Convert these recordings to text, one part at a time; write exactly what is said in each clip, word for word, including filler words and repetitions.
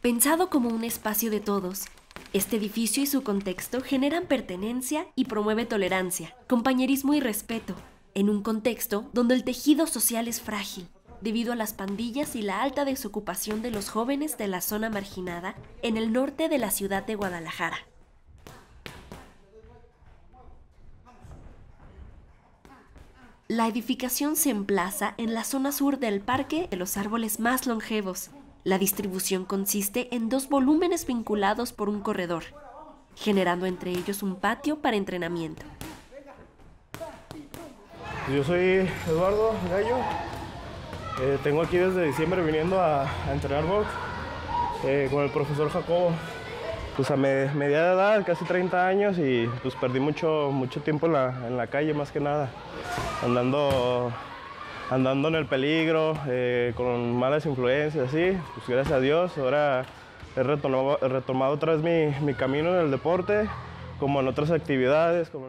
Pensado como un espacio de todos, este edificio y su contexto generan pertenencia y promueve tolerancia, compañerismo y respeto, en un contexto donde el tejido social es frágil, debido a las pandillas y la alta desocupación de los jóvenes de la zona marginada en el norte de la ciudad de Guadalajara. La edificación se emplaza en la zona sur del Parque de los Árboles más longevos. La distribución consiste en dos volúmenes vinculados por un corredor, generando entre ellos un patio para entrenamiento. Yo soy Eduardo Gallo, eh, tengo aquí desde diciembre viniendo a, a entrenar box eh, con el profesor Jacobo. Pues a me, media edad, casi treinta años, y pues perdí mucho, mucho tiempo en la, en la calle, más que nada, andando, andando en el peligro, eh, con malas influencias, así. Pues gracias a Dios, ahora he retomado, he retomado otra vez mi, mi camino en el deporte, como en otras actividades. Como...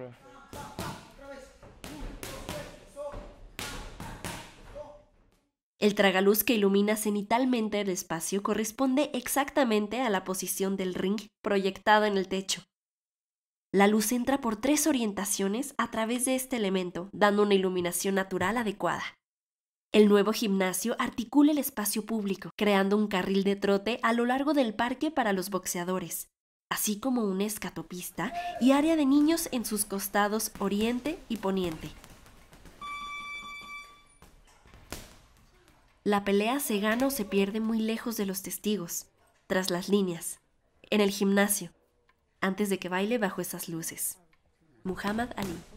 El tragaluz que ilumina cenitalmente el espacio corresponde exactamente a la posición del ring proyectado en el techo. La luz entra por tres orientaciones a través de este elemento, dando una iluminación natural adecuada. El nuevo gimnasio articula el espacio público, creando un carril de trote a lo largo del parque para los boxeadores, así como una escatopista y área de niños en sus costados oriente y poniente. La pelea se gana o se pierde muy lejos de los testigos, tras las líneas, en el gimnasio, antes de que baile bajo esas luces. Muhammad Ali.